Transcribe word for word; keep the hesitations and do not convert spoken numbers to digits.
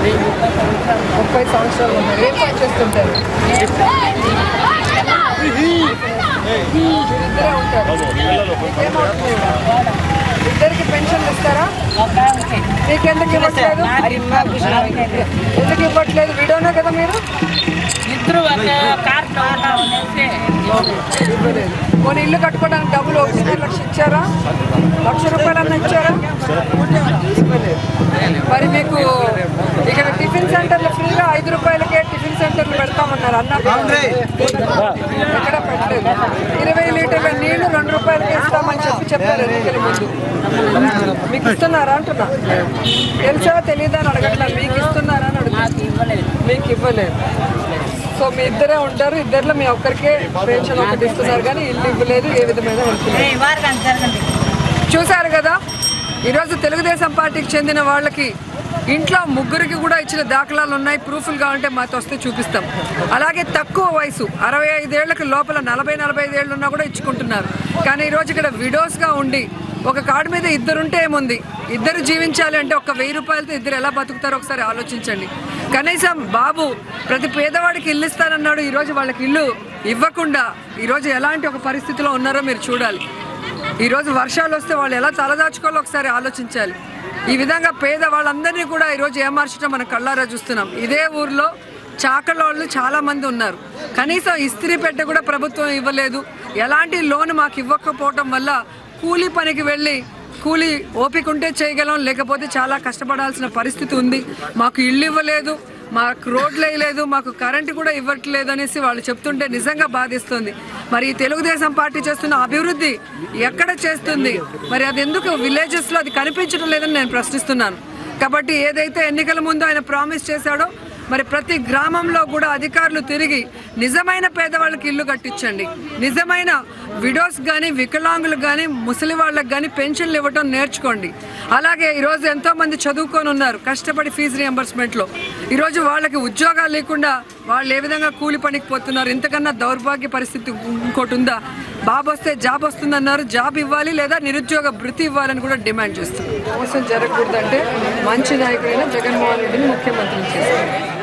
ముప్పై సంవత్సరాలు ఉన్నారు. ఏం పని చేస్తుంటారు? ఇద్దరే ఉంటారు. ఇద్దరికి పెన్షన్లు ఇస్తారా? నీకెందుకు ఇవ్వట్లేదు? ఎందుకు ఇవ్వట్లేదు? విడోనే కదా మీరు? ఇవ్వలేదు. కొన్ని ఇల్లు కట్టుకోవడానికి డబ్బులు ఒకటిన్నర లక్ష ఇచ్చారా? లక్ష రూపాయలన్నా ఇచ్చారా? ఇవ్వలేదు. మరి మీకు ఇక్కడ టిఫిన్ సెంటర్లు ఫ్రీగా ఐదు రూపాయలకే టిఫిన్ సెంటర్లు పెడతామన్నారు. అన్న ఎక్కడ పెట్టలేదు. ఇరవై లీటర్ల నీళ్లు రెండు రూపాయలకి ఇస్తామని చెప్పి చెప్పారు ఎన్నికల ముందు. మీకు ఇస్తున్నారా అంటున్నా? తెలుసా తెలియదా అని అడగట్లా. మీకు ఇస్తున్నారా అని అడుగుతా. మీకు ఇవ్వలేదు. సో మీ ఇద్దరే ఉంటారు. ఇద్దరిలో మీ ఒక్కరికే పెన్షన్ ఒకటి ఇస్తున్నారు కానీ ఇల్లు ఇవ్వలేదు. ఏ విధమైన చూశారు కదా. ఈరోజు తెలుగుదేశం పార్టీకి చెందిన వాళ్ళకి ఇంట్లో ముగ్గురికి కూడా ఇచ్చిన దాఖలాలు ఉన్నాయి. ప్రూఫ్లు కావాలంటే మాతో వస్తే చూపిస్తాం. అలాగే తక్కువ వయసు అరవై ఐదేళ్లకు లోపల నలభై నలభై ఐదేళ్ళు ఉన్నా కూడా ఇచ్చుకుంటున్నారు. కానీ ఈరోజు ఇక్కడ విడోస్గా ఉండి ఒక కార్డు మీద ఇద్దరుంటే ఏముంది? ఇద్దరు జీవించాలి అంటే ఒక వెయ్యి రూపాయలతో ఇద్దరు ఎలా బతుకుతారో ఒకసారి ఆలోచించండి. కనీసం బాబు ప్రతి పేదవాడికి ఇల్లు ఇస్తానన్నాడు. ఈరోజు వాళ్ళకి ఇల్లు ఇవ్వకుండా ఈరోజు ఎలాంటి ఒక పరిస్థితిలో ఉన్నారో మీరు చూడాలి. ఈరోజు వర్షాలు వస్తే వాళ్ళు ఎలా తలదాచుకోవాలో ఒకసారి ఆలోచించాలి. ఈ విధంగా పేద వాళ్ళందరినీ కూడా ఈరోజు ఏమార్చడం మనం కళ్ళారా చూస్తున్నాం. ఇదే ఊర్లో చాకలోళ్ళు చాలామంది ఉన్నారు. కనీసం ఇస్త్రీ పెట్టె కూడా ప్రభుత్వం ఇవ్వలేదు. ఎలాంటి లోన్ మాకు ఇవ్వకపోవటం వల్ల కూలీ పనికి వెళ్ళి కూలీ ఓపిక ఉంటే చేయగలం, లేకపోతే చాలా కష్టపడాల్సిన పరిస్థితి ఉంది. మాకు ఇల్లు ఇవ్వలేదు, మాకు రోడ్లు వేయలేదు, మాకు కరెంటు కూడా ఇవ్వట్లేదు అనేసి వాళ్ళు చెప్తుంటే నిజంగా బాధిస్తుంది. మరి తెలుగుదేశం పార్టీ చేస్తున్న అభివృద్ధి ఎక్కడ చేస్తుంది? మరి అది ఎందుకు విలేజెస్లో అది కనిపించడం లేదని నేను ప్రశ్నిస్తున్నాను. కాబట్టి ఏదైతే ఎన్నికల ముందు ఆయన ప్రామిస్ చేశాడో మరి ప్రతి గ్రామంలో కూడా అధికారులు తిరిగి నిజమైన పేదవాళ్ళకి ఇల్లు కట్టించండి. నిజమైన విడోస్ కానీ వికలాంగులకు కానీ ముసలి వాళ్ళకి కానీ పెన్షన్లు ఇవ్వటం నేర్చుకోండి. అలాగే ఈరోజు ఎంతోమంది చదువుకొని ఉన్నారు కష్టపడి ఫీజు రియంబర్స్మెంట్లో. ఈరోజు వాళ్ళకి ఉద్యోగాలు లేకుండా వాళ్ళు ఏ విధంగా కూలి పనికి పోతున్నారు. ఇంతకన్నా దౌర్భాగ్య పరిస్థితి ఇంకోటి ఉందా? బాబు వస్తే జాబ్ వస్తుందన్నారు. జాబ్ ఇవ్వాలి లేదా నిరుద్యోగ భృతి ఇవ్వాలని కూడా డిమాండ్ చేస్తున్నారు. మోసం జరగకూడదంటే మంచి నాయకుడైన జగన్మోహన్ రెడ్డిని ముఖ్యమంత్రిని చేశారు.